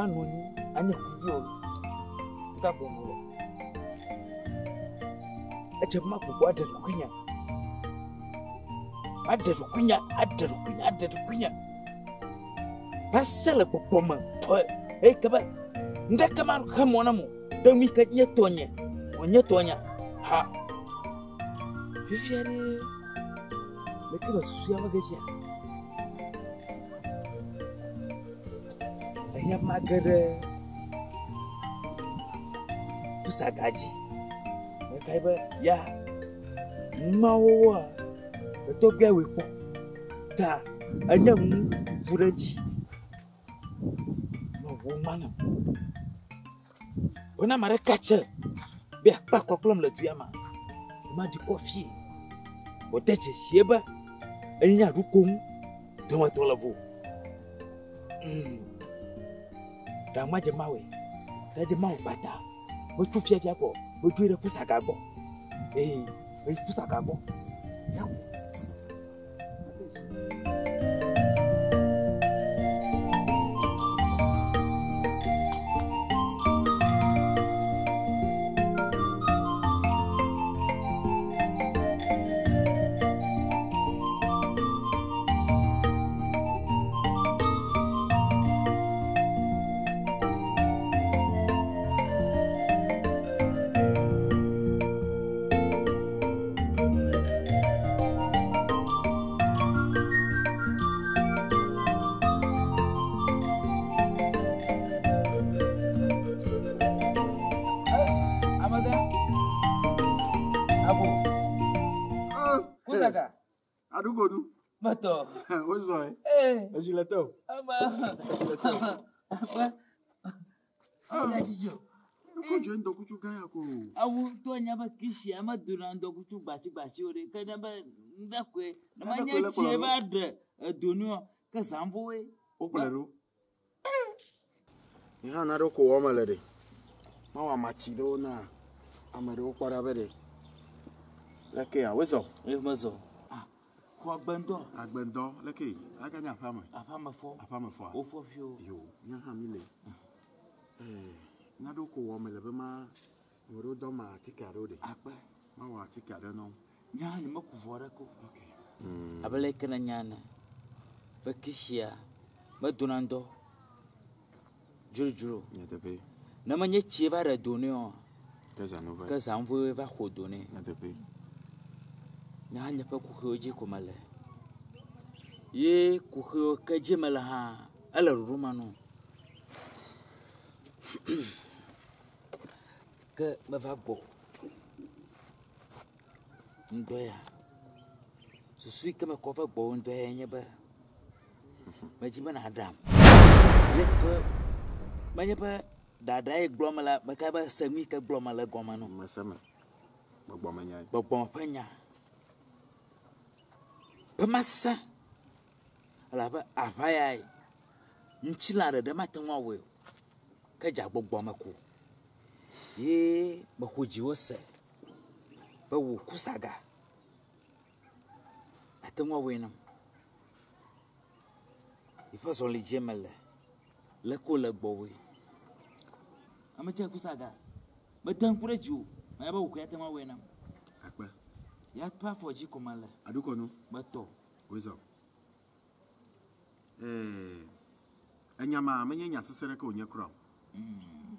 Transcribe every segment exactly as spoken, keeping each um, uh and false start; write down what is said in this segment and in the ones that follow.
manoni anya kuvio kabongo ejema kuko adarukunya adarukunya adarukunya adarukunya basala popoma eh kaba ndaka maru kamona mu don mi ka iya tonya wonya tonya ha fifiare leke basuya bagashya ayya magare pusagaji kai ba ya mawa to gawe ko ta anyan furanci no mana bona mare kache be pa kwa kulom la tuyama ma di kofi o teche sheba enya rukum to ma to lavo mm da ma je mawe da je mawe bata mo tu fia fia ko mo tu ire pusaka gbo eh e pusaka gbo ya Adugonu. Mato. What's that? Eh. Ajilato. Aba. Aba. Aba jijo. Ko je ndo kuchu gaya ko. Awu to nya ba kishi ama dura ndo kuchu bachi bachi ore kana ba ndakwe. Na manya chie ba de donu ka sambo we. Okulero. Ni hana ro ko womalere. Ma wa machido na. Amere okwara bede. Leke ya wezo. Eh mazo. Kwa bando agbendo leke aganya afama afama fo afama fo ofo fio yo nya ha mi le eh ngado ko wo mele be ma woro do ma tikaro de akpa ma wa tikaro no nya ni makuvora ko okay mm abale kana nyana bakishia madunando jurujuru ya tepe na manye chieva ra donio kaza no va kaza mvo va khodone ya tepe Nanya pa kuhoji kumale. Ye kuho kajimala ha ala rumano. Ke mavabo. Ndoya. Susui kama kofa bo ndoya nyaba. Majimana adam. Leko manyaba dada e glomala makaba sami ka glomala gomano. Masama. Bagbomanya. Bagbomanya. Pemasa alaba afaya nchilare de matanwa we ka jagbo gbomako ye mahoji wose ba wo kusaga atanwa we nam ifa so le jemele le ko le gbowe amacha kusaga matan kureju ma ba wo ku atanwa we nam akpa ya pa foji komala aduko no bato wezo eh anyama manyanya sesere ka onye kro mm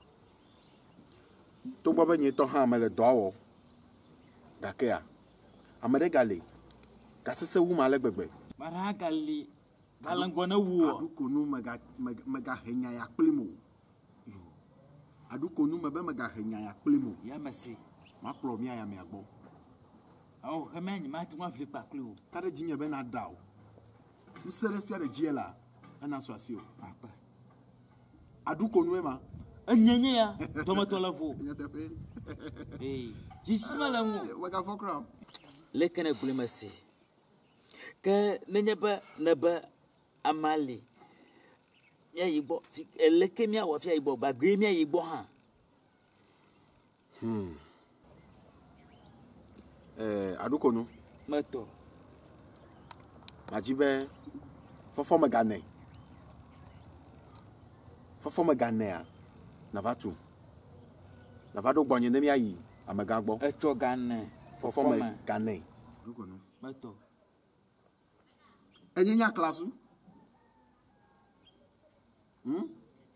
to baba nyi to ha mele do awo gake ya amere gale ka sese wu male gbegbe bara gali galangona wu aduko no mega mega henya ya plimo yo aduko no mebe mega henya ya plimo ya masi ma pro mi aya me agbo. Oh, kamani mati mwa flip pa klu. Kada jinya be na daw. Musere sere jiela ana so asio. Apa. Aduko nuema. Enyenye ya tomato lavo. Nyatepe. Eh, jisima la mu. Waga fokra. Lekene bulimasi. Ka nenyaba naba amali. Ya yibo eleke mi awo fia yibo bagre mi yibo ha. Hmm. Eh, aduko no. Mato. Majibe fofo magane. Fofo me ganea. Na va tu. Na va do gbonye ne mi ayi amega gbo. E cho gane. Fofo me gane. Ruko no. Mato. Enyi nya klasu? Hmm?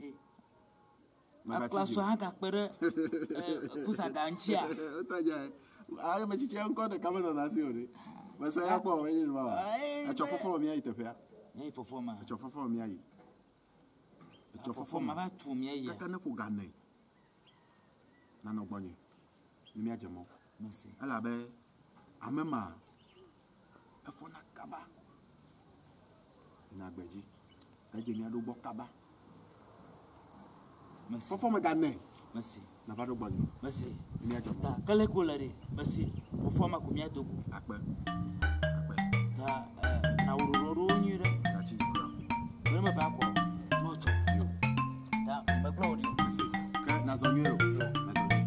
A klasu hanga pere kusa ganchia. Otaja. Ara me chiche anko de kamera na si ore. Masa ya kwa wenyi ba. A cho fofo mi ayi tefia. Ni fofo ma. A cho fofo mi ayi. A cho fofo ma ba tu mi ayi. Kaka na ko gane. Na no gbonye. Ni mi ajemo. Merci. Ala be amema. Afo na kaba. Ina gbeji. Eje mi ado gbo kaba. Merci. Fofo me gane. Merci. Na va do gbonye. Merci. Ni ajemo. Ta kale ko lare. Merci. Fofo ma ko mi ato. Akpe. Akpe. Ta na uroro nyi re. Na chi kura. Bere ma fa ko. No cho. Yo. Ta ma kro ni. Merci. Ka na zonye yo. Na zonye.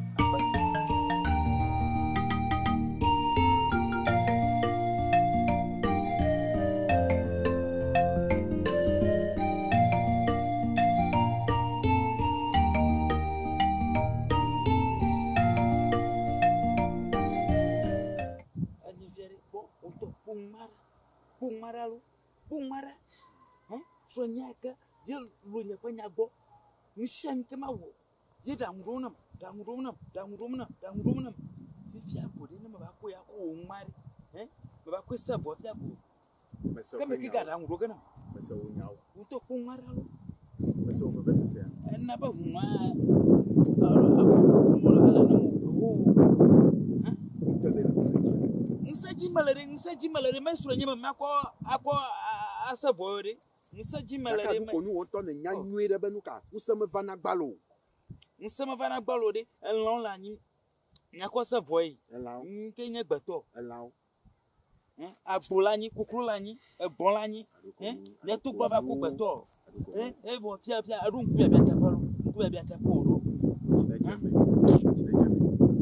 Bung mara lu, bung mara, eh? Soalnya ke dia lu nya banyak go, misal ke mau, dia dah ngurunam, dah ngurunam, dah ngurunam, dah ngurunam. Dia aku dia nama aku ya aku umar, eh? Bapa aku sebab dia aku. Kami kita dah ngurunam. Masa unyau. Untuk bung mara lu. Masa apa bahasa saya? Napa umar? Aku mula ala namu. Oh, hah? Nsaji malare nsaji malare mai sura nyama mako ako asabore nsaji malare mai ko nu wonto ne nyanwe de benuka useme vana gbalo nsema vana gbalo de enlon la nyi nyako savoy enlao nke nye gbeto enlao eh agbola nyi kukuru la nyi ebon la nyi eh ne to gba ba ko gbeto eh e bo tia tia arun ku ya bia tapalo ku ya bia tapalo chine jeme chine jeme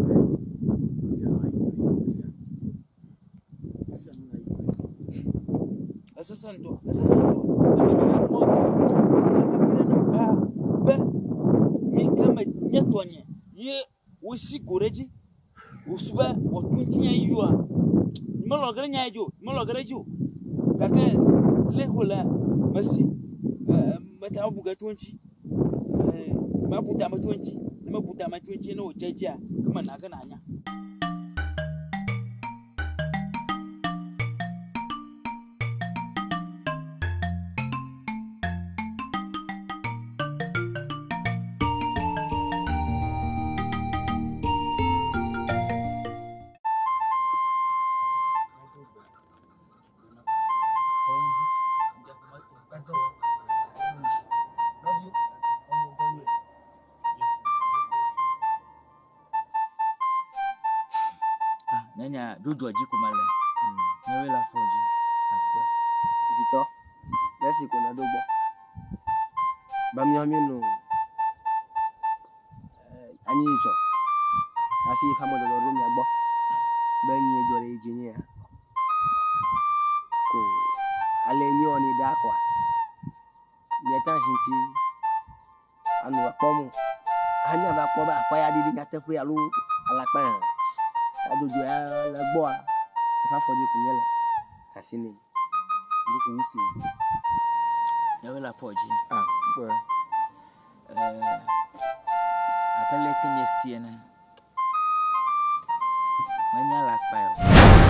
Asasando, asasando. Mo. Ba ba. Ni kama nyatonye. Ye wosi goreji. Usuba wakuntinya yuwa. Malogere nyajo, malogere jo. Kaka lehola masi. Mata buga tonci. Eh, mabuta matonci. Mabuta matonci no jaja. Kama naga nanya. Nanya dodo aji kumala. Nyewe la foji. Akwa. Zito. Merci kuna dobo. Bami amino. Eh ani ncho. Afi kama do ro mi agbo. Benyi ejore engineer. Ko ale ni oni da kwa. Nyeta jinpi. Anu apomu. Anya ba po ba pa ya didi ngate fu ya lu alapa. Adodo ya la gbo a fa foji kunyele asini ndi ko nsi Nyewe la foji. ah bo Eh apele ke mesie na. Manya la pa yo.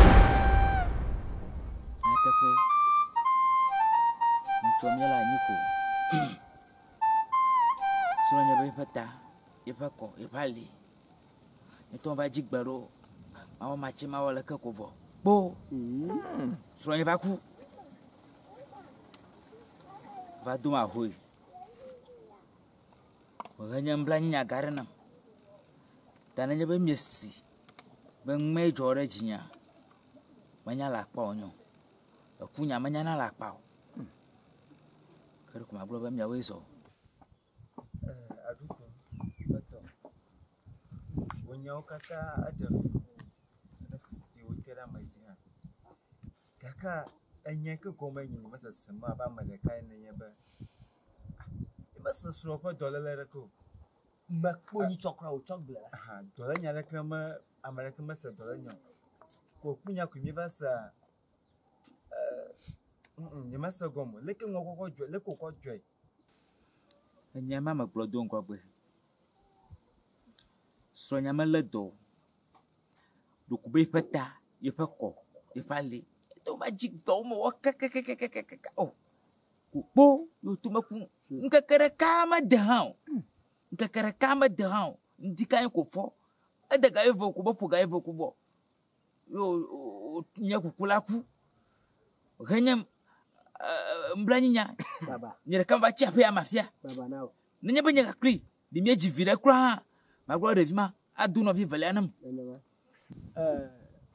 Atape. Ntomye la nyiko. Sura nyabe pata. Ipako, ipali. Netomba jigbaro. Mama machima wala kakovo. Bo. Mm. Sura vaku. Va duma hoy. Waganya mblani nya garana. Tananya be miesi. Ben me jore jinya. Manya la pa onyo. Akunya manya na la pa. Kare kuma blo ba mya weso. Eh aduko. Bato. Wonya okata adaf. Kira mai jiya kaka anya ka goma yin masa sama ba ma da kayan nan ya ba masa sa suro pa dollar la ko. Makpo ni chokra o chok bla. Aha, dollar nya la kama America ma sa dollar nya. Ko kunya ku mi ba sa eh mm ni ma sa gomo. Le ke ngo ko jo, le ko ko jo. Nya mama blodo nkwa gbe. So nya ma ledo. Dukube peta, ye peko, ye pale. To ma jik do mo ka ka ka ka ka ka. Oh. Kupo, yo tuma ku nka kare kama de hao. Nka kare kama de hao. Ndika ko fo. Adaga evo ku bo puga evo ku bo. Yo nya ku kula ku. Ganya mblani nya. Baba. Nyere kan va chia pe ya mafia. Baba now. Nenya benya ka kri. Di mi jivire kra. Ma gro de vima. Adu no vi vele anam. Eh,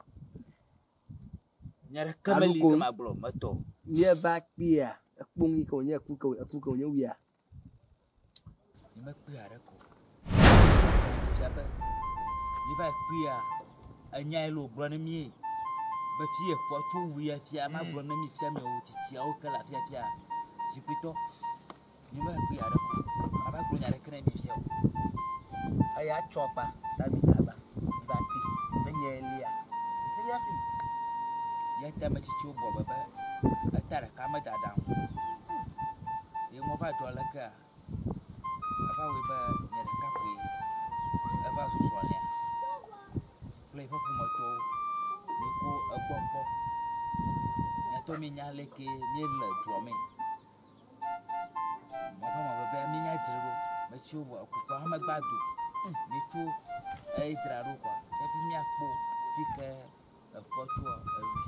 Nyere kameli kama blo mato. near back beer. A pungy ko nya ku ko ku ko nya wiya. Ni ma pe ara ko. Fiaba. Ni va pia anya lo bro na mi. Ba fie ko to wiya fia ma bro na mi fia me o titi o kala fia fia. Jipito. Ni ma pe ara ko. Aba bro nyare kra mi fia. Aya chopa ta mi yaba. Ba pi. Na nya elia. Elia si. Ya ta ma titi o bo baba. Atara kama dada. Ye mo va do la ka. Ava we ba nyere ka pe. Ava so so le. Play pop mo to. Ni ko agbopo. Ya to mi nya le ke mi le dro me. Mo ba mo ba mi nya diro. Ma chi o bo ku pa ma gbadu. Ni tu e dra ro kwa. E fi mi akpo fi ke e ko tu o e.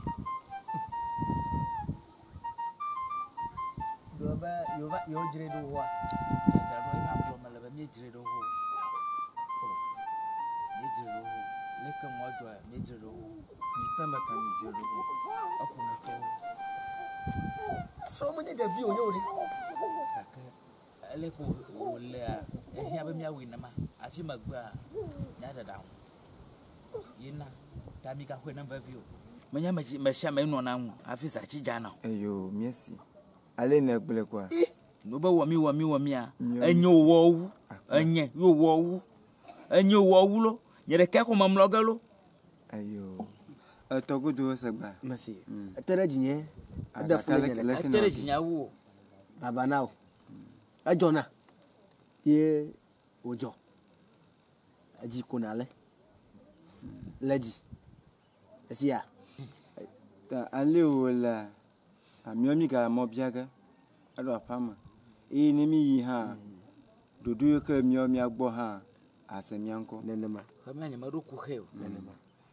Yoba yoba yo jire do wa. Jaja ro ina blo ma le ba mi jire do ho. Oh. Mi jire do ho. Le ke mo jo mi jire do ho. Ni ta ma kan je ro ko. Aku na to. So mo nya da vi o nya ori. Kaka. Ele ko o le a. E hia ba mi awi na ma. Afi magba. Nya da da ho. Yina. Ta mi ka ho na va vi o. Manya ma ma sha ma no na hu. Afi sa chi jana. Eyo, merci. Allez ne gbele kwa. No ba wo mi wo mi wo mi a. Enyo wo wu. Enye yo wo wu. Enyo wo wu lo. Nyere ka ko mam lo galo. Ayo. E to go do se gba. Merci. Atere jinye. Ada fule nya. Atere jinya wu. Baba now. Ajona. Ye ojo. Aji kunale. Leji. Esia. Ta ale wala. Ami omi ga mo biaga. Ado apama. E ni mi yi ha. Dodo ka mi omi agbo ha. Asemi anko. Nenema. Kama ni maruku heo. Nenema.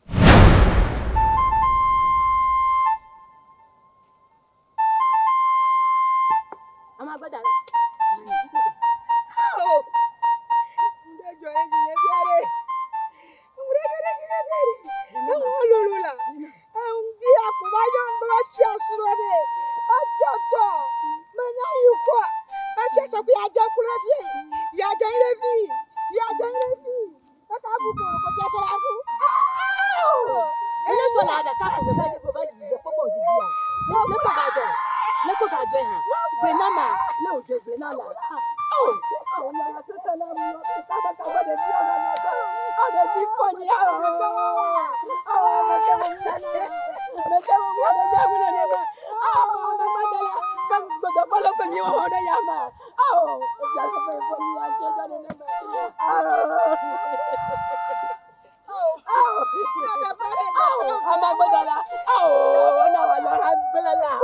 Ama gbada la. Oh! Ndejo eji ye biare. Ndejo eji ye biare. Ewo lolula. Ndi akuba yo mba si asuro de. Ajodo. Menya yiko. Afia so bi aje kula fi. Ya aje ire fi. Ya aje ire fi. Aka bu ko ko se so la ku. Ele to la da ka ko be ko ba ji ko po ji ji a. Le ko ga jo. Le ko ga jo ha. Be mama, le o jo be na la. Oh, oh na la se na mu. Ka ba ka ba de bi ona na ka. O de bi fo ni a. Oh, me se mo na na. Me se mo wa de ja mu na ne ba. Oh, me ma de la. Ka go do pa lo ko ni o de ya ma. Oh, ja so be fo ni a je ja ne ba. Oh! Oh! Nada pare. Oh, ama gbada la. Oh, na wa lo ra gbela la.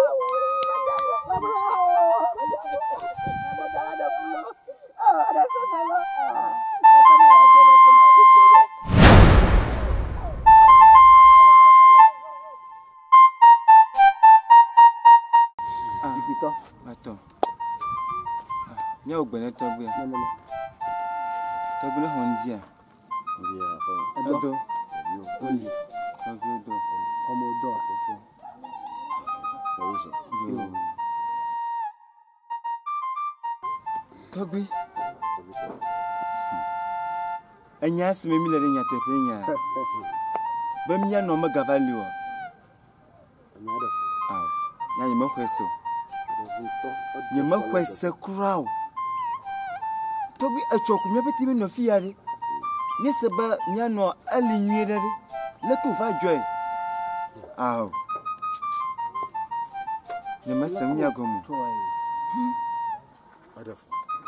Jipito. Ato. Nya ogbene to gbe. Nenema. To gbe ho ndia. Edo. Edo. Oli. Odo. Omo do. Yo. Togbi. Anya asime mi le nya tepe nya. Ba mi nya no ma gavali o. Ah. Ya yema kweso. Yema kwese kraw. Tobi achok me beti me no fiare. Ni seba nya no ali nwire re. Le to va joy. Aw. Ne masam nya gomu. Adaf.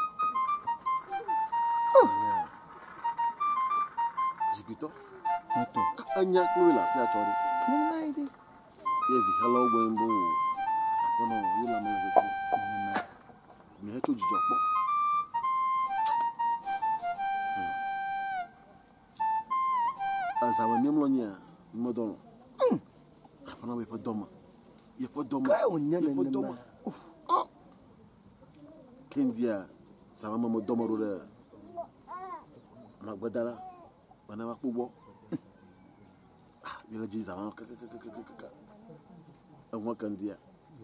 Zibito. Moto. Anya Chloe la fia chori. Ne mai de. Yevi hello wembo. Kono yila mo zefu. Me heto jijopo. Azawa miemlonya modono. Apana we podoma. Ye podoma. Ka onya Ye na podoma. Oh. Kendia sama mo domo ro de. Magbadala. Bana wa pubo. Ah, yela ji sama ka ka ka ka ka ka. Anwa kandia.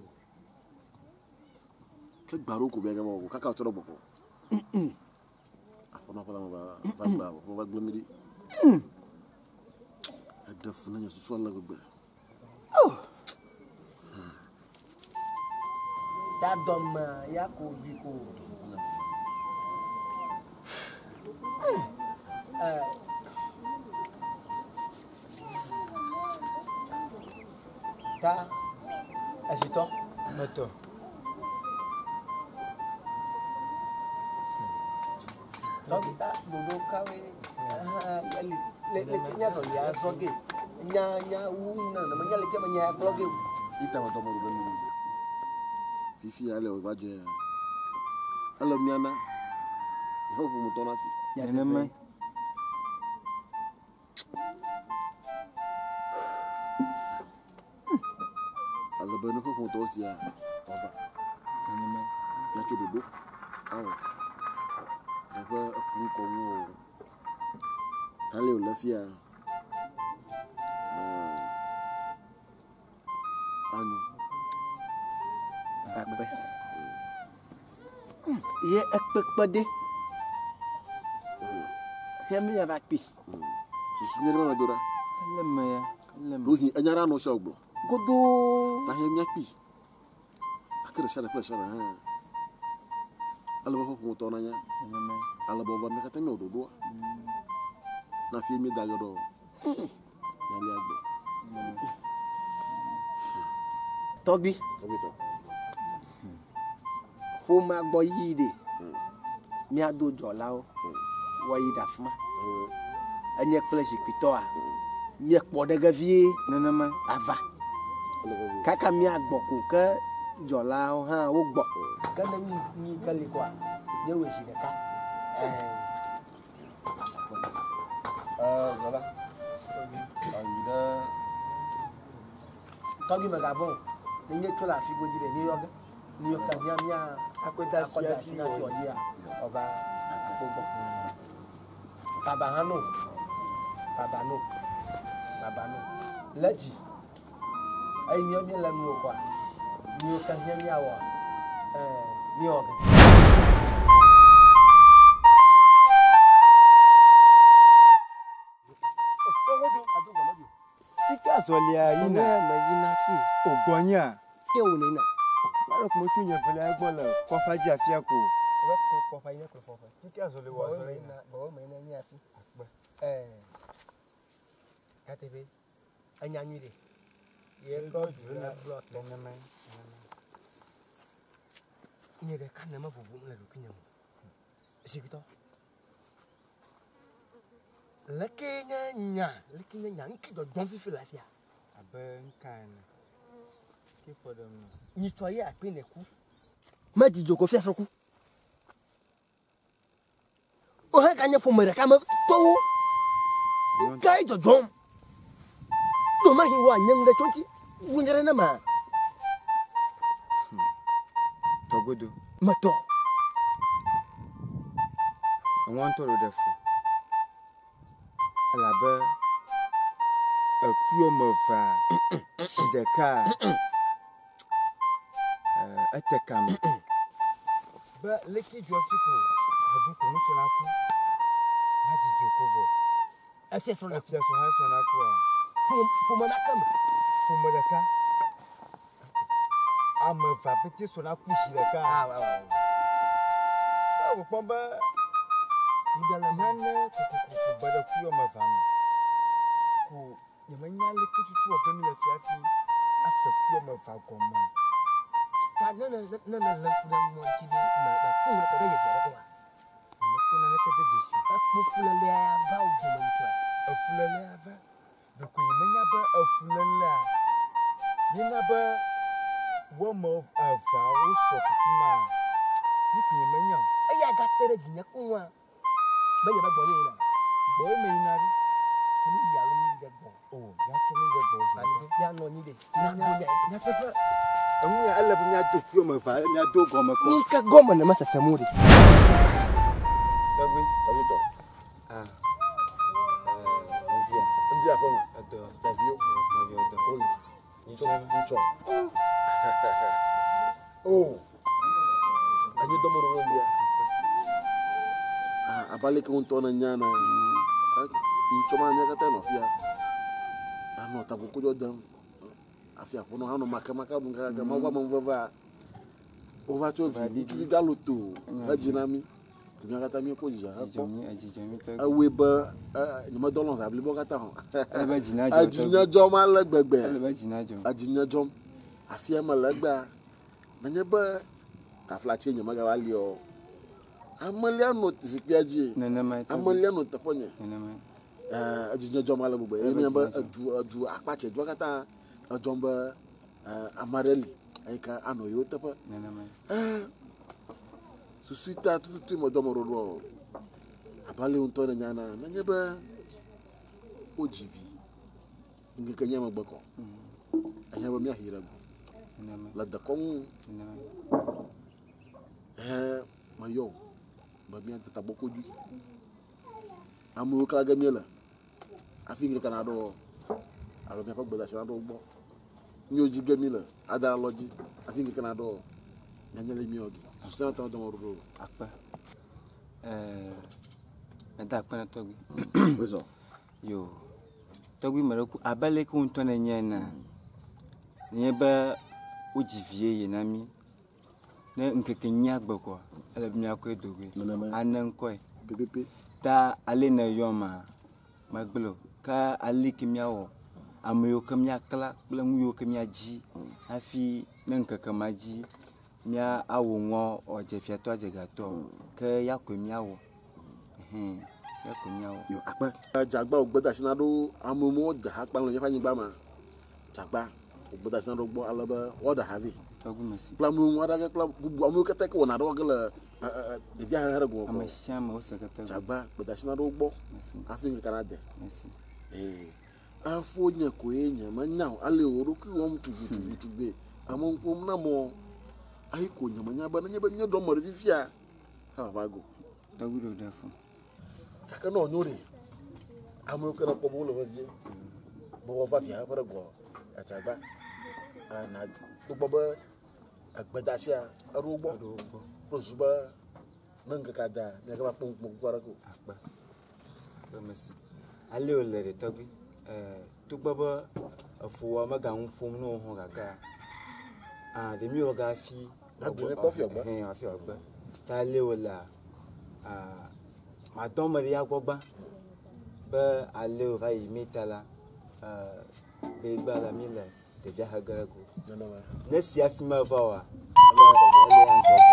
Ke gbaro ko be ga mo ka ka toro boko. Mm. Apana pala mo ba va ba mo va glomidi. Mm. Ada funanya susu Allah gbe. Oh. Da doma ya ko bi ko. Eh. Ta asito Moto. Dokita bodo kawe. Le le nya so ya soge. Nya nya una na manya le ke manya bloge. Ita wa domo ro ni. Fifi ale o vaje. Alo miana. Ho bu mutona si. Ne mai. Alo beno ko moto si ya. Ova. Ne mai. Ya chododo. Awo. Ebe akun ko mo. Tale o lafia. Eh. Anu. Akpe. Ye akpe pade. Ya mi ya bakpi. Susu ni ma dora. Le mai. Le mai. Rohi anyara no shogbo. Godo. Ta he mi akpi. Akere shara kwa shara ha. Alo ba ko mutona nya. Ne mai. Ala boba me kata me ododo. Na fi mi dagodo. Na li agbo. Togbi. Obito. Fo ma gbo yide. Mi ado jola o. Wa yida fuma. Anye pleji pito a. Mi ekpo daga vie Ne mai. ava. Kaka mi agbo ko ke jola o ha wo gbo. Ka na ni ni kale kwa. Ye we shi ka. Eh. Eh, jola. Ayida. Togbi magabon. Ni nye chola fi goji de New York. New York ni amia Akoda akoda si si na ti odi a. Oba akpobo. Baba hanu. Baba no. Baba no. Leji. Ai mi omi la nu kwa. New York ni amia wa. Eh, New York. Fika solia Ina ina. ma yina fi. Ogonya. Ke wo ni na. Maro ko mo tunya fele agbola. Ko faji afia ko. Wa ko ko fa ina ko fo fa. Fika sole wa sole ina. Bawo ma ina ni afi. Eh. Katebe. Anya nyire. Ye ko du na block. Ne mai. Nye de kan na ma fufu na lo kinya mo. Sikito. Lekenya nya, lekenya nya nki do don fifi lafia. Aben kan. Ki fodom. Ni to ye ape na ku. Ma di joko fi asoku. O ha kanya po mere ka ma to. Kai do don. Do ma hi wa nyam de tonti. Wunjere na ma. Togodo. Ma to. I want to defo. Alabe. Akuo mova. Sideka. Eh, etekam. Ba leki jofiko. Adu ko muso na ku. Maji jokobo. Afia so na Afia so ha so na ku a. po mo na kam. Fumodeka. Ama va pete so na ku sideka. Ah wa wa. Awo pomba Ngala mana ku ku bada ku yo mafama. Ku yamanya le ku tu wa gami la fiati asa ku yo mafakoma. Ta na na na na la ku da mo ti di ma ba ku na da ya ya ko. Ni ku na ka de jishi. Ta ku fula le ya ba u je man to. Afulale ava. Da ku yamanya ba afulala. Yina ba wo mo ava o so kuma. Ni ku yamanya. Aya ga tere ji nya ku wa. Ba ya ba gbo ni na. Boy me inari. Ku ni ya lo ni de gbo. Oh, ya to me go bo. Ba ni ya no ni de. Ya bo ya. Ya papa. Amu ya Allah bin ya do ku yo mafa, ya do go ma ko. Ni ka goma na masa samuri. Dawi. Tahu tu. Ah. Eh, India. India pun. Ada Davio. Davio ada. Oh. Ni Itu itu. Oh. Anyi domo ro India. Ah, abali ko unto na nyana. Nchoma nya kata no fia. Ano tabuku jodam. Afia pono hano makamaka bunga ga mawa mvava. Ova to vi tu galoto. Ajinami. Kunya kata mi ko jija. Ajijomi, ajijomi to. Awe ba ni mo dolon sa bli bo kata ho. Aba jina jo. Ajinya jo ma lagbegbe. Aba jina jo. Ajinya jo. Afia ma lagba. Na nye ba aflache nyama ga wali o. Amalia no tisipiaji. Nana mai. Amalia no taponye. Nana mai. Eh ajinya jo ma lagbegbe. Emi ba adu adu apache jo kata ajomba amareli aika ano yo tapa. Nana mai. Eh susita tutu mo domo ro. Abale unto na nyana na nye ba ojivi. Ngi kanya magbako. Anya ba mi ahira go. Nana mai. La da kon Nana mai. eh mayo ba mi anta taboko ju. Amu ka ga miela. Afi ngi kana do. Alo mi pa gboda sha do gbo. Ni oji ga miela adara loji. Afi ngi kana do. Nyanya le mi ogi. Susana ta do mo ro. Apa? Eh, ada apa na togi? Wezo. Yo. Togi mara ku abale ku unto na nyana. Nye ba ojivie ye na mi. Na nkeke nya gbako. Ala bi nya ko edoge. Nana mai. Anan ko e. Pepepe. Ta ale na yoma. Magbelo ka ali kimyawo. Amoyo kamya kala, bla nguyo kamya ji. Afi na nkeke maji. Mia awo ngo o je fiato aje gato. Ke ya ko miawo. Hmm. Ya ko miawo. Yo apa jagba ogboda sinado amumu da akpa lo yefa nyigba ma jagba ogboda sinado gbo alaba oda havi Togi masi. plamu wada ga plam bu amu kata ko na do gele de via hara go ko Amashama osakata. jagba ogboda sinado gbo Merci. afin canada Merci. eh afo nya ko enya manya ale oro ki won tugu tugu tugbe amon ko na mo ai ko nya manya ba nya ba nya do mo vivia ha vago Togi do defo. kaka no nyore amu kana ko bo lo vie bo va via para go achagba ana gbogbo ba agbadasia arugbo Arugbo. rozuba nanga kada me ga pon pon kwara ko Akpa. Merci. Ale olere togi. Eh, tugbaba afuwa maga nfum no ho gaga. Ah, de mi oga fi. Na dure po fi ogba. Eh, afi ogba. Ta le ola. Ah, ma don Maria gbogba. Ba ale o va yi metala. Euh, be ba la mi le de via hagarago. nana ma Ne si afi ma va wa. Ale ale an togo.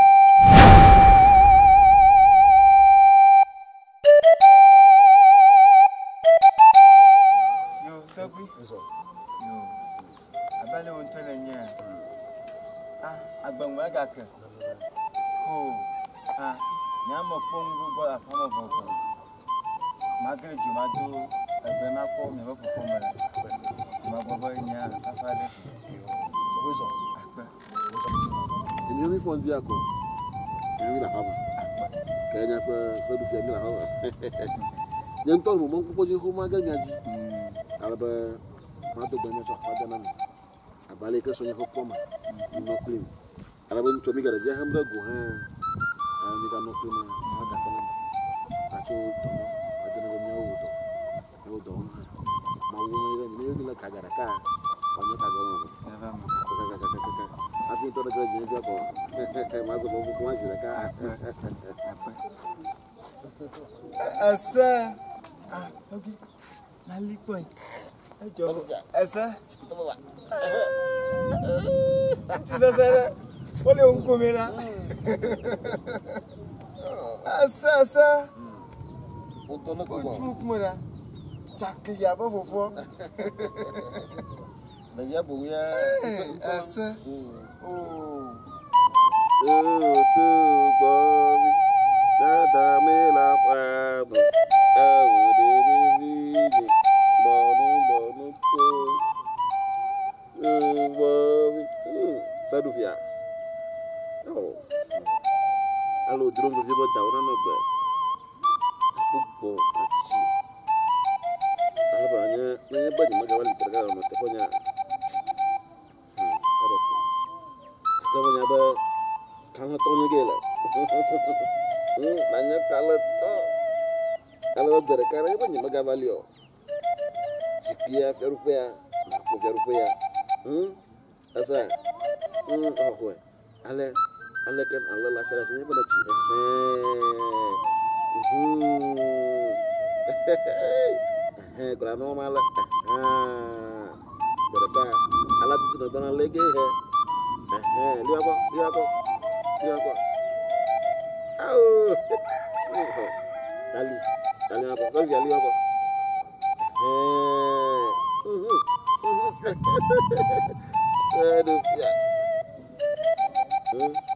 Yo, togi. so Yo. Abale on to na nya. Ah, agbanwa ga kan. Ko. Ah, nya mo pongo bo afamo fofo. Magre ju ma do egbe ma ko mi bo fofo mara. Ma bo bo nya afa de. we so Akpa. emi mi fon dia ko emi la baba kenya ko so du fi emi la baba yen to mo mon ko je ko ma ga nyaji Hmm. alaba ma to gbe me to pa dana mi abale ke so nya ko poma no clean alaba mi to mi ga de hamda go ha mi ga no clean ma ga kana a cho to no a de no mi o to o do ma ma wo ni re mi ni la ka ga ka wa ni ka ga wo Eva ma. afi to da graje ni ko ma zo bo ko ma jira ka Akpa. Asa. Ah, oke. Lali point. Ayo. Asa. Cepat bawa. Cisa sana. Boleh ungku mera. Asa asa. Untuk nak kau. Ujuk mera. Cakil ya apa fofo. Naya bunga. Asa. Oh. Tu babi. Dada mela pabu. Awu de bibi. Bonu bonu ko. Tu babi. Sadu via. Oh. Alo drum do vibo da ona no ba. Pupo achi. Ala banya, nanya ba ni magawali perkara no teponya. Hmm, ada. Teponya ba kanga tonya gela. Hmm, nanya kala to. Kalau berkara ba ni magawali o. Jipia ferupea, ko ferupea. Hmm? Asa. Hmm, oh ko. Ale Ale kan Allah lah salah sini pada cik. Hmm. Eh, kalau no malah. Ah. Berapa? Alat itu nak bana lagi he. Eh, lihat apa? Lihat apa? Lihat apa? Au. Kali. Kali apa? Kau lihat apa? Eh. Aduh, ya. Hmm.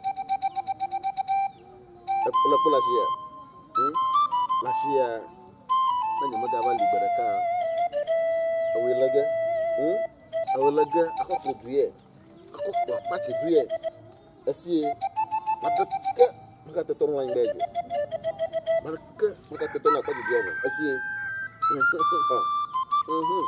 Pula-pula sia. Hmm? Lasia. Nanya magawali beraka. Awilaga. Hmm? Awilaga aku produye. Aku buat pakai duye. Asie. Madaka maka tetong lain baju. Madaka maka tetong apa di dia. Asie. Mhm.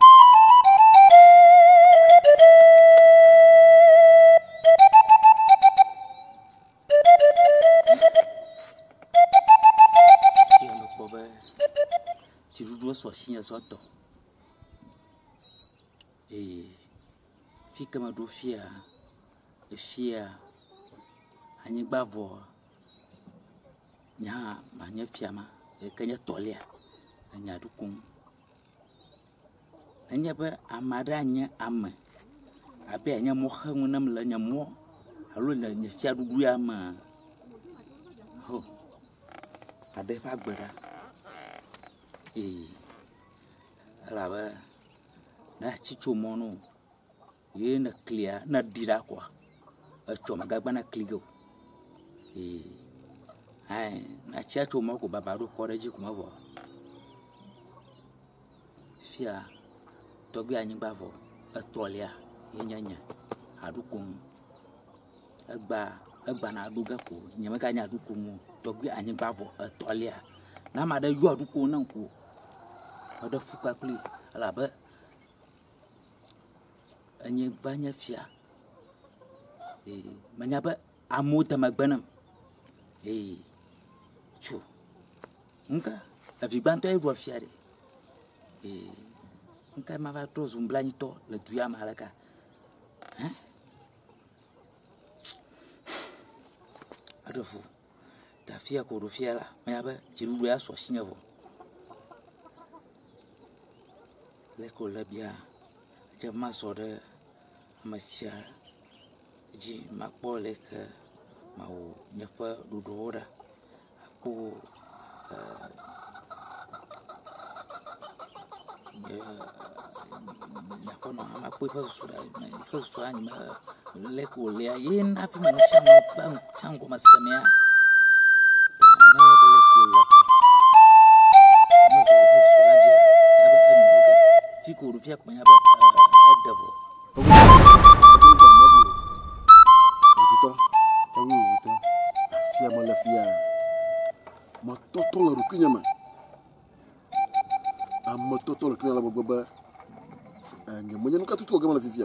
Sua sinha só to. E fica ma do fia. E fia. Ani bavo. Nya ma nya fia ma. E kanya tolia. Anya dukung. Anya ba amadanya amma. Abe anya mo khangunam la nya mo. Halo nya fia dudu ya ma. Ho. Ade pa gbara. E ala ba na chicho mono ye na clear na dira kwa a choma gagba na kligo eh ai na chiacho mo ko babaro koreji kuma vo fia togbi anyi bavo a tolia ye nyanya adukun agba agba na aduga ko nyama ka nya adukun togbi anyi bavo a tolia na ma da yu adukun nan ko ada fuka kuli ala ba anye banya fia eh manya ba amuta magbanam eh chu nka avigbanto e ro fia de eh nka ma va to zumblani to le duya malaka hein adofu ta fia ko ro fia la manya ba jiru ya so shinyavo leko labia jama sore macha ji makpole ke mau nyapa dudora aku ya nyapa no ama pui fa sura fa sura ni ma leko le yin afi manisha bang chango masamia na leko la mazo sura ja aba anuga fico do fiaco manya ba adavo Betul. Tahu betul. Fia malah fia. Ma totol rukunya ma. Amma totol rukunya la baba. Anya manya nuka tutu ga malah fia.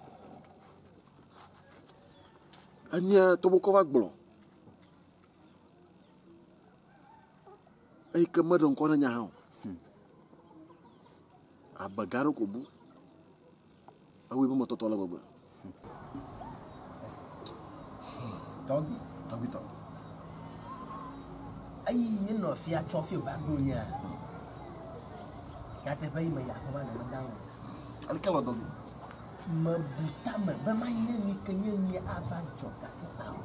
Anya to boko wak blo. Ai kamadon kona nya hawo. Abagaro ko bu. Awi ba mototol la baba. Tawgi, tawgi taw. ai ni no fia chofi va dunia kata bayi maya apa mana mandang Al kalau dong. mabuta ma ba manya ni kenya ni avancho kata tahu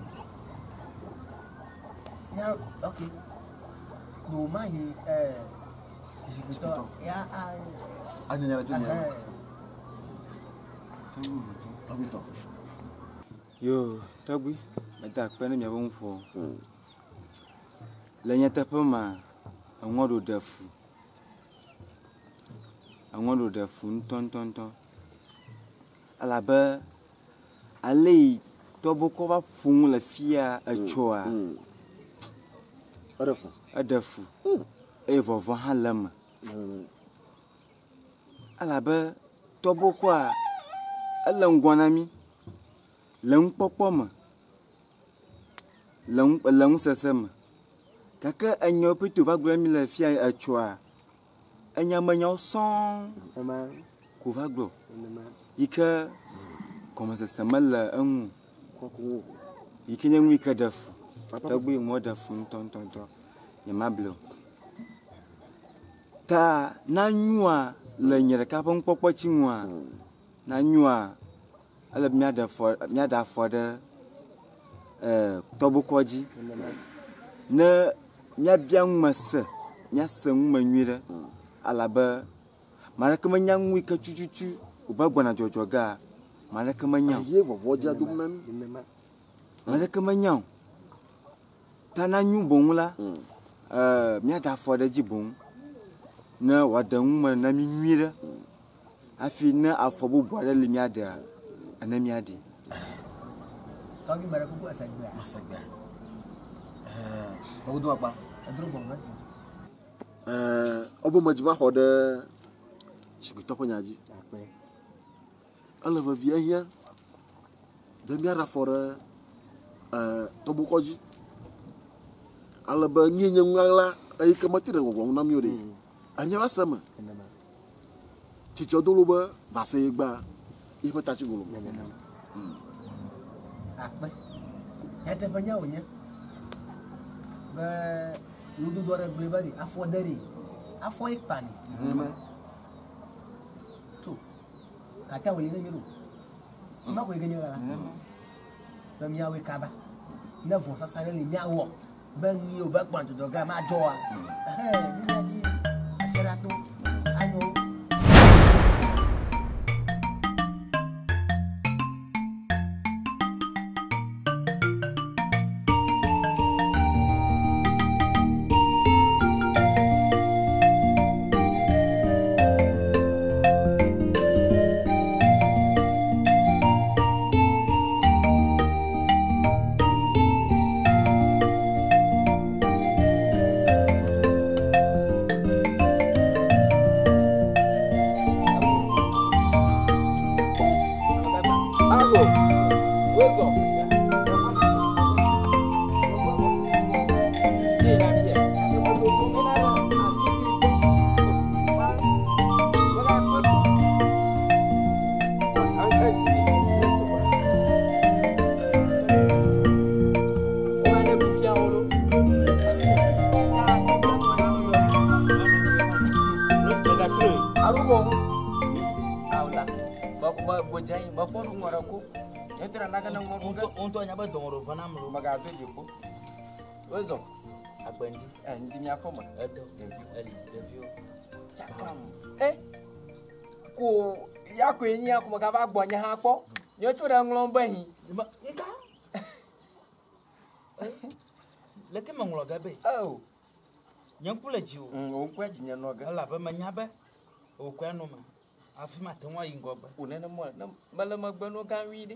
ya okay no mai eh Isipito ya ai Anya nyara junya. Tapi to. Yo, tagui, mata pena minha bom fo. Lenha tapa ma, a ngodo dafu. A ngodo dafu ton ton ton. Alaba, ali tobo ko va fun la fia a choa. Ada fu. A dafu. E vovon halama. Alaba, tobo kwa alangwanami. Lang pokpoma. Lang lang sesema. Kaka anyo pitu va gwa mi la fia a choa. Anya manyo son. ama Ku va glo. ama Ika comment ça s'appelle un Ko ika nyangu ika dafu. Tagui mo dafu ton ton ton. Yamablo. Ta na nyua la nyere ka pon pokpo chinwa. Na nyua ala mi ada for mi ada for de eh tobukoji. Na nya bian masa nya san manwire alaba mara kama nyangu ika chuchuchu ubagwana jojoga mara kama nyang Ye vovó dia do nan. mara kama nyang tana nyu bongula eh mi ada for de jibon na wadan ma na mi nwire afi na afobu boare le mi ada ana mi adi kau ni bara kuku asagba Masagba. Eh, tahu tu apa? adro bonga Eh, obo majima hode Isipito ko nyaji. apa Ala va via hia. De mi ara fora eh tobu koji. Ala ba nyinya ngala ai kamatira gogong nam yode. Anya wasama. nama Cico dulu ba bahasa igba. Ipa taci gulu. apa ya te panyaunya ba ludu dora gue bari afo dari afo ikpani tu kata wo yene miru sima ko yene wala ba mi awe kaba na vo sasa le mi awo ba ni o ba kwanto doga ma joa eh ni naji afera tu ano bojai bapo ngorako entra naga na ngorunga Unto anyaba dongoro vanam lo magato jipo wezo agbendi. eh ndi nyakoma Edo eli devio. chakam eh ko yako enyi yako magaba agbonya ha kpo nyochura nglomba hi Ma nka. Leke mangulo gabe. oh Nyankula jiwo. mm o kwa jinya noga Ala ba manyabe. O kwa no ma. Afi matenwa ingoba. unene mo na bala magbano kan widi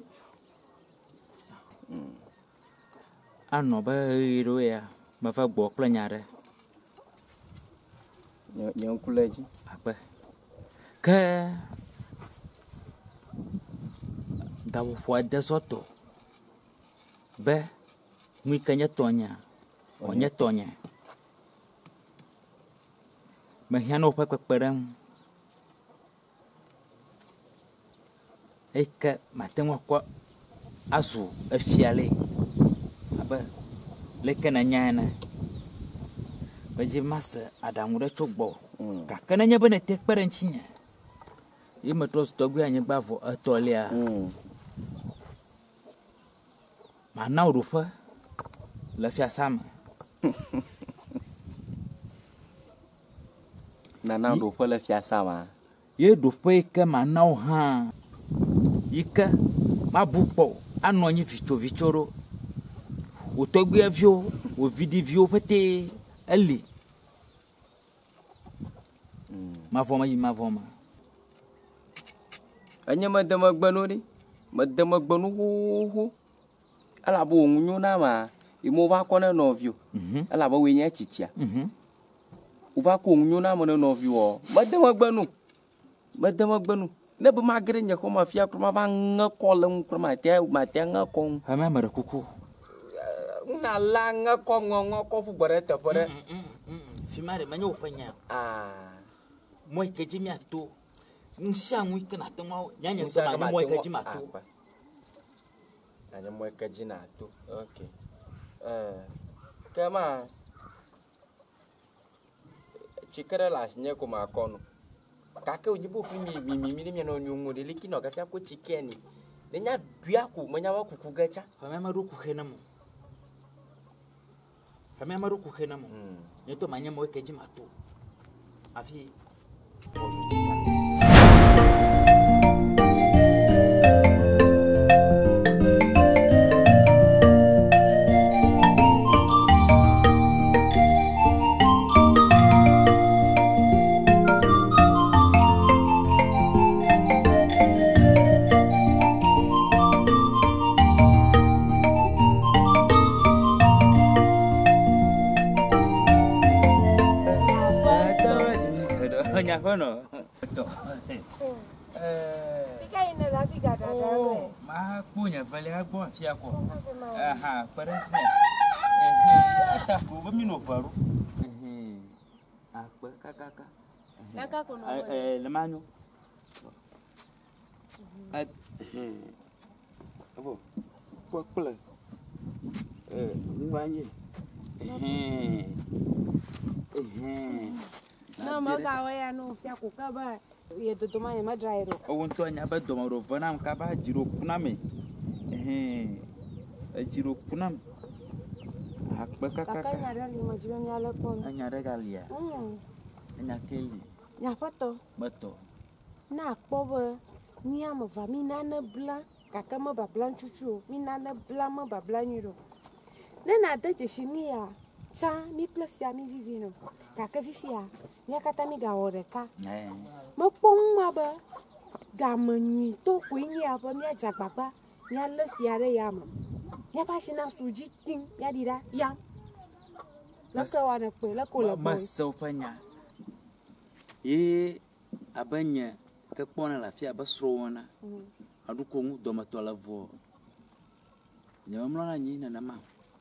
Ano ba iro ya. Mafa gbo kla nyare. nyankulaji Apa? Ke dawo fwa de soto. Be mwi kanya tonya. Onya tonya. Mahiano pa kwakperang. Eka matenwa kwa azu efiale. Apa? Leke na nyana. Baje masa ada muda coba. Kakaknya benda tek perencinya. Ima terus dogu hanya bavo atolia. Mana urufa? Lafia sama. Nana urufa lafia sama. Ye dufa ika mana ha. Ika mabupo anonyi vicho vichoro. Utogu ya vyo, uvidi vyo pete ali. Mavoma yi mavoma. Anya madama gbanu ni. Madama gbanu hu hu. Ala bo ngunyo na ma. Imo va kona novio. Ala bo wenya chichia. Mhm. Uva ko ngunyo na mo novio. Madama gbanu. Madama gbanu. Ne ba magre nya ko mafia ko ma ba ngakolem ko ma te ma te ngakon. Ha ma mara kuku. Na la ngakon ngako fu bare te fore. Fimare manyo fanya. Ah. Moi keji mi ato. Nshangu kana tengwa nyanya kama moi keji mato. Anya moi keji na ato. Okay. Eh. Kama chikara lasnya ko makono. Kaka ujibu mi mi mi mi mi no nyungu de likino ka ko chikeni. Nenya dua ku menya wa kukugacha. Fama maru kuhena mo. Fama maru kuhena mo. Neto manya moi keji mato. Afi Kono. Betul. Eh. Fika ina la fika dadaro. Ma punya vale hapo afya ko. Aha, parece. Eh, ata ko ba mino faru. Eh. Akba kakaka. Naka kono. Eh, lemanyo. At eh. Avo. Pok pula. Eh, ngwanye. Eh. Eh. Na magawa ya no fia kukaba ye totomanya madrairo. Owonto anya ba domaro vanam ka ba jiro kuname. Eh. Jiro kunam. Akba kaka. Kaka nyarali majiba nyala kono. Anya regalia. Mm. Anya keli. Nya pato. Betul. Na kpobe ni am va mi nana blanc kaka mo ba blanc chuchu mi nana blanc mo ba blanc nyiro. Nena de chimia. Cha mi plafia mi vivino. Kaka vivia. Nya kata mi ga oreka. Eh. Mo pong ma ba. Ga manyi to kwinyi apa mi aja papa. Nya le fiare yam. Nya pa shina suji ting ya dira yam. La ka wana kwe la ko la bon. Masau panya. E abanya ka kpona la fia ba srona. Adu ko ngu do mato la vo. Nya mamla nyi na na ma.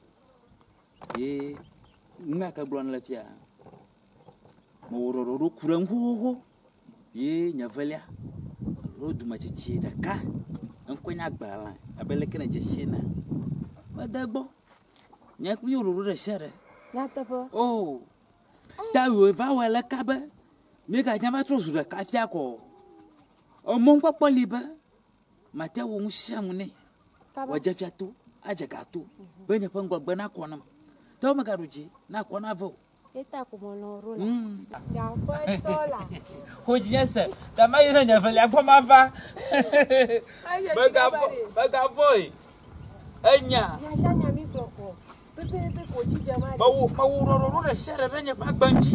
E nga ka blona la fia. Mo wororo kuran ho ye nya valia. Ro du ma chichi da ka. An ko nya gbala. Abele kana je shina. Ma dagbo. Nya ku yororo da shere. Nya tapo. Oh. Ta wo va wala ka ba. Mi ka nya ba tro su da ka fia ko. O mo nko poliba. Ma te wo mushamu ne. Wa je fia to, aje ka to. Be nya pa ngwa na ko na. To ma ka ruji na ko na vo. Eta kumono rola. Ya kwa tola. Hoje nessa, também não é velha como a vá. Baga baga foi. Anya. Ya shanya mi kloko. Pepe pepe ko jija mari. Mau mau ro ro na share ranya ba gbanji.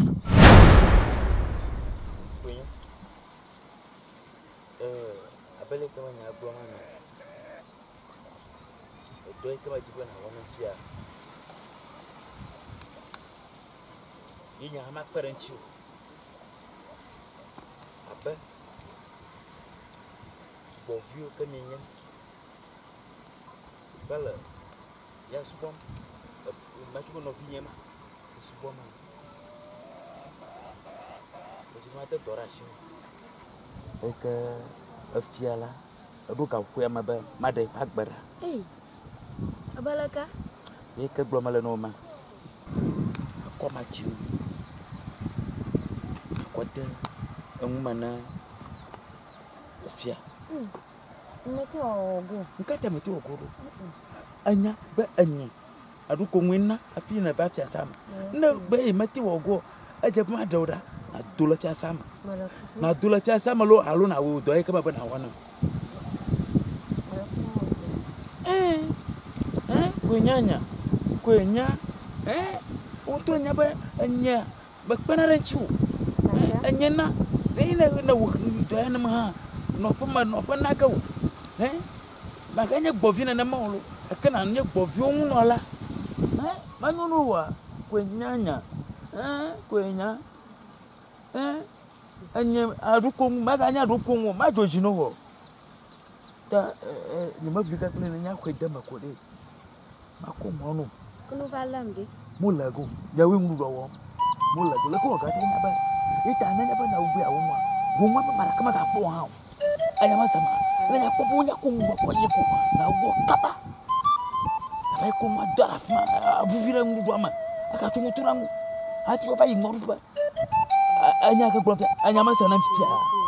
Kunya. Eh, abele kama nya agbo ma. Edo kama jibo na wono tia. Yinya ma parenchi. Abe. Bon vieux que ninya. Bala. Ya subom. Ma chuko no finya ma. Subom ma. Ko ma te doration. Eke afiala. Adu ka ku ya ma ba ma dai agbara. Eh. Abalaka. Eke glo ma le no ma. Ko ma chi. kote ngumana fia meti ogo nkata meti ogo anya ba anya adu ko nwina afi na ba fia sama na ba meti ogo aje ma dauda adola fia sama na adola fia sama lo alo na wo do e ka ba na wana eh eh kwenyanya kwenya eh oto nya ba anya ba kpanaranchu anya na ina na wo do ya na ma no pa no pa na ka wo eh ba ka nya gbovi na na ma wo ka na nya gbovi ohun no la eh ma no no wa kwenyanya eh kwenya eh anya aruko ma ga nya aruko wo ma joji no wo ta eh ni ma bi ka kle nya kweda makode mako mo no kuno valamge mulago ya we nguru wo mulago le ko ga fi na ba ita na nya ba na ubi awo mo wo mo ba mara kama ga po ha aya ma sama le nya po nya ko ngwa ko ye ko na wo kapa na fa ko ma dara fa abu vira nguru ama aka tungu turangu ati ko fa ignoru ba anya ka gbo anya ma sana mfia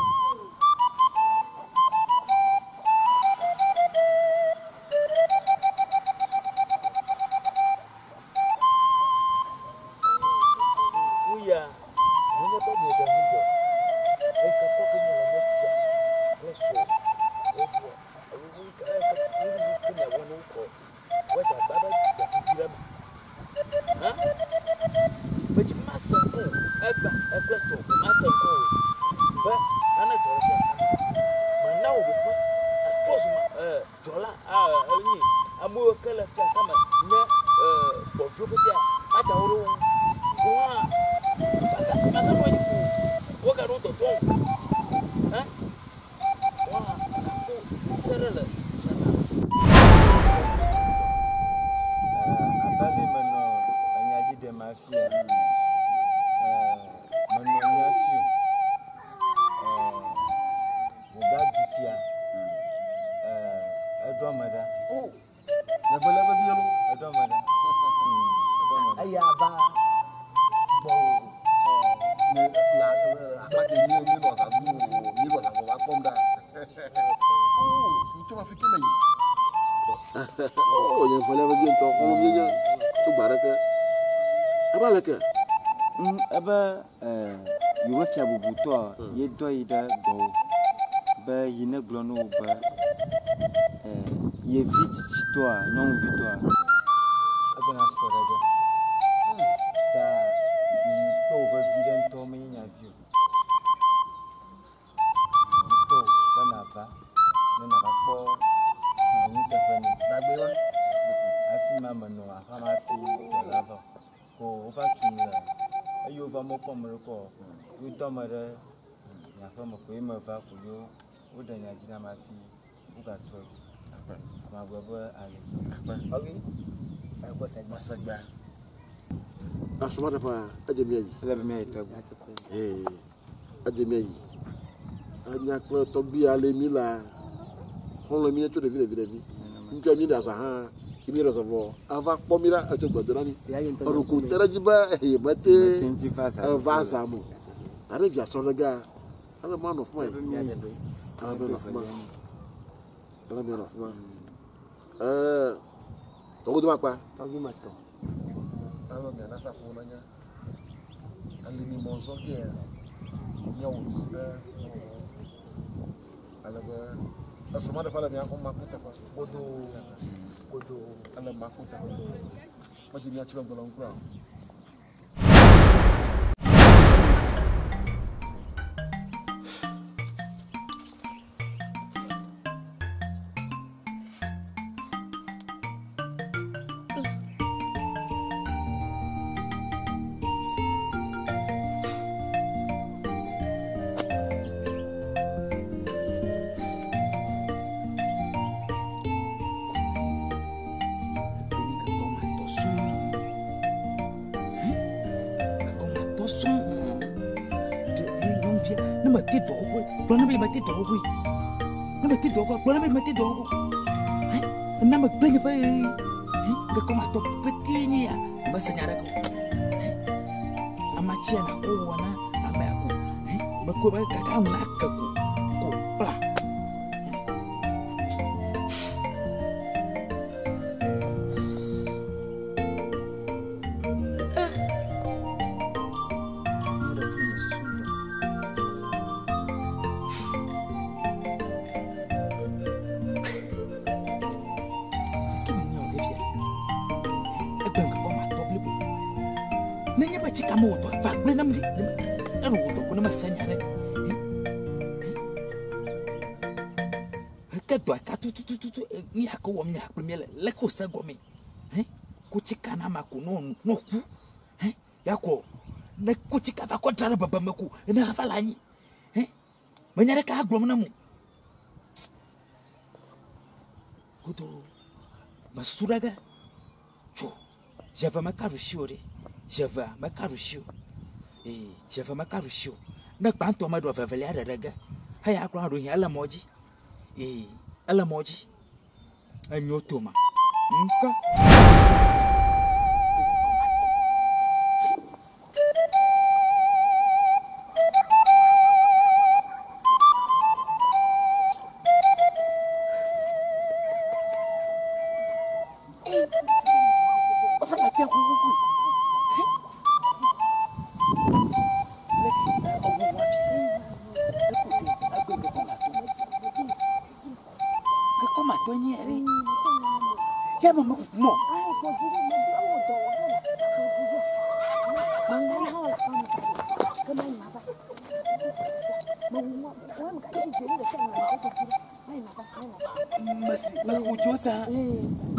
ye do ida go ba yine glono ba eh ye vite toi non vite toi abana sora de ta to over vident to me nya view to bana va ne na ko ni ta fani da be wa afi mama no afa ma fi to lava ko over tumla ayo va mo pomro ko yo tomare ya fama ko ima va ko yo odanya jina ma fi uga to ma gbogbo ale ogi e ko se ma sagba asuma da fa ajemi ayi ele me to eh ajemi ayi anya ko to bi ale mi la hon lo mi to de vile vile vi njo mi da sa ha kimi reservoir ava pomira ato gbadura ni oruku terajiba e mate va sa mo are via sonaga ale man of my ale man of my ale man of my eh to go ma pa to bi ma to ale me na sa fo na nya ale ni mo so ke nya wo de ale ba asuma da fala me akon makuta pa godo godo ale makuta ma ji mi a ti ba ngolon kura Belum boleh mati dogo. Nak mati dogo, belum boleh mati dogo. Hei, nama banyak apa? Hei, kau kau mato petinya ya. Bahasa nyara kau. Amacia nak kau wana, ame aku. Mako ba kaka na kaku. Ko ba. Nanya baca kamu tu, fak boleh nam di, aduh tu aku nama sanya deh. Kedua katu tu tu tu tu, ni aku wam ni aku mele, lekuk sagomi, eh, kucika nama aku non noku, eh, ya aku, nak kucika aku cara bapa maku, nak apa lagi, eh, menyara kah belum namu. Kudo, masuraga, co, java makarushio deh. Java makarushio. Eh, java makarushio. Na tanto amado avavaliada daga. Haya akwa ndo ala moji. Eh, ala moji. Anyotoma. Nka. Ya mama ku mo. Ai ko jiri mo di o do wa na ko jiri. Mangana ha la kama. Kama ni mafa. Mo mo wa mo ka isi jiri da shan na ko jiri. Ai mafa ai mafa. Masi, na ku josa. Eh.